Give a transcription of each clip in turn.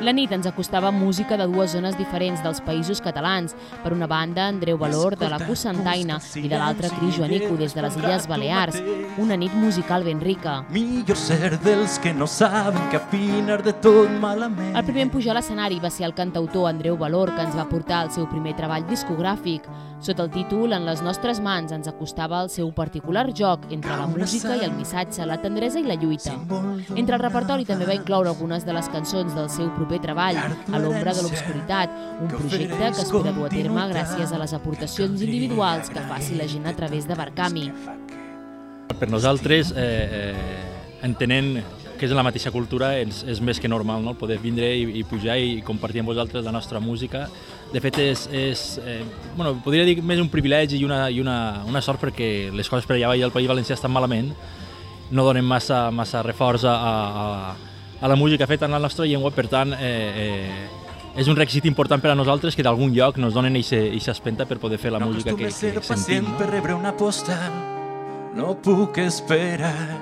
La nit ens acostava música de dues zones diferents dels països catalans. Per una banda, Andreu Valor, de la Cocentaina, i de l'altra, Cris Joanico, des de les Illes Balears. Una nit musical ben rica. Millor ser dels que no saben que afinar de tot malament. El primer en pujar a l'escenari va ser el cantautor Andreu Valor, que ens va portar el seu primer treball discogràfic. Sota el títol En les nostres mans ens acostava el seu particular joc entre la música i el missatge, la tendresa i la lluita. Entre el repertori també va incloure algunes de les cançons del seu proper treball, A l'ombra de l'obscuritat, un projecte que espera dur a terme gràcies a les aportacions individuals que faci la gent a través de Barcami. Per nosaltres, entenent que és la mateixa cultura, és més que normal, no? Poder vindre i pujar i compartir amb vosaltres la nostra música. De fet, podria dir més un privilegi i una sort, perquè les coses per allà al País Valencià estan malament. No donem massa reforç a la música feta en la nostra llengua, per tant, és un requisit important per a nosaltres que d'algun lloc ens donen aquesta espenta per poder fer la música que sentim. No acostumo a ser pacient per rebre una postal, no puc esperar.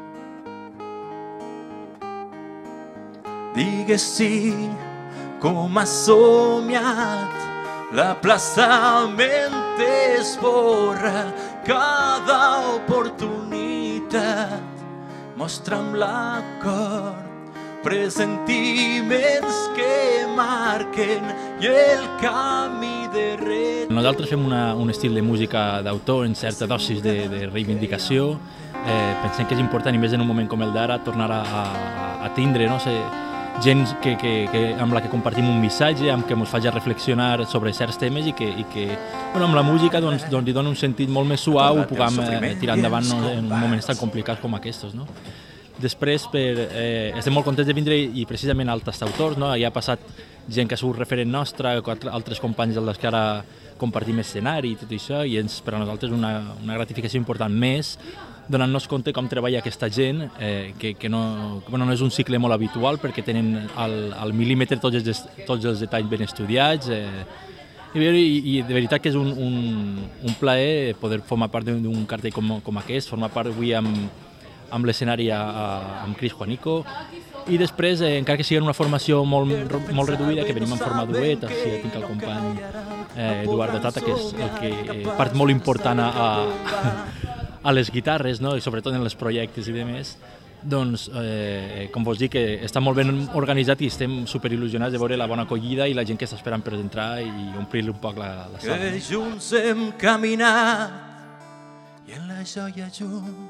Digues sí, com has somiat, la plaça ment esborra cada oportunitat. Mostra'm l'acord, pressentiments que marquen i el camí de ret. Nosaltres fem un estil de música d'autor en certa dosis de reivindicació. Pensem que és important, i més en un moment com el d'ara, tornar a tindre gent amb la que compartim un missatge, amb què ens faci reflexionar sobre certs temes i que amb la música hi dona un sentit molt més suau i puguem tirar endavant en moments tan complicats com aquests. Després, estem molt contents de vindre i precisament als tastautors. Hi ha passat gent que ha sigut referent nostra, altres companys amb els que ara compartim escenari i tot això, i per a nosaltres és una gratificació important més, donant-nos compte com treballa aquesta gent, que no és un cicle molt habitual, perquè tenen al mil·límetre tots els detalls ben estudiats, i de veritat que és un plaer poder formar part d'un cartell com aquest, formar part avui amb l'escenari amb Cris Joanico, i després, encara que sigui una formació molt reduïda, que venim en forma duet, així tinc el company Eduard de Tata, que és part molt important a les guitarres, i sobretot en els projectes i demés, doncs, com vols dir, que està molt ben organitzat i estem superil·lusionats de veure la bona acollida i la gent que està esperant per entrar i omplir un poc la sala. Que junts hem caminat i en la joia junts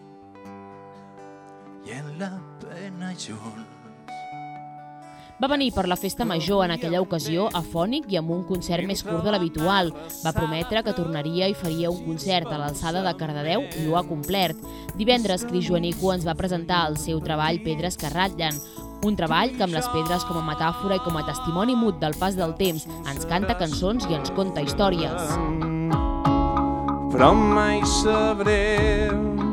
i en la pena junts. Va venir per la festa major en aquella ocasió afònic i amb un concert més curt de l'habitual. Va prometre que tornaria i faria un concert a l'alçada de Cardedeu i ho ha complert. Divendres, Cris Joanico ens va presentar el seu treball Pedres que ratllen. Un treball que amb les pedres com a metàfora i com a testimoni mut del pas del temps ens canta cançons i ens conta històries. Però mai sabré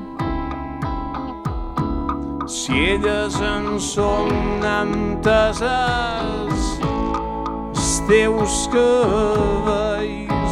si elles en són enteses, els teus cabells,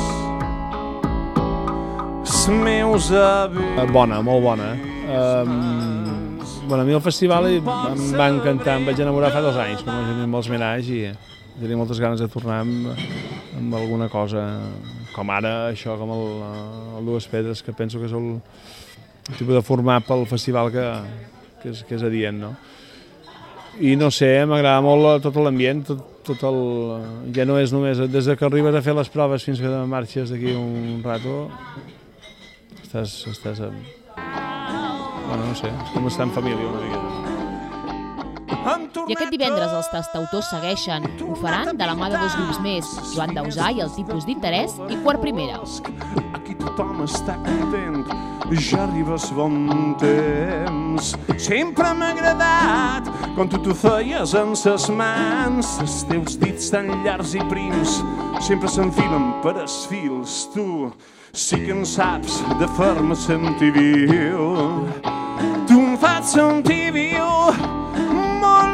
els meus avis. Bona, molt bona. A mi el festival em va encantar, em vaig enamorar fa 2 anys, com els Mirage, i tenia moltes ganes de tornar amb alguna cosa, com ara això, com el Dues Pedres, que penso que és el tipus de format pel festival que és adient, no? I no sé, m'agrada molt tot l'ambient, ja no és només des que arribes a fer les proves fins que marxes d'aquí un rato, estàs no sé, és com estar en família una miqueta. I aquest divendres els tastautors segueixen. Ho faran de la mà de 2 grups més, Joan Dausà i el Tipus d'Interès i Quart Primera. Aquí tothom està content, ja arribes bon temps. Sempre m'ha agradat quan tu feies en ses mans. Els teus dits tan llargs i prims sempre s'enfilen per els fils. Tu sí que en saps de fer-me sentir viu. Tu em fas sentir viu.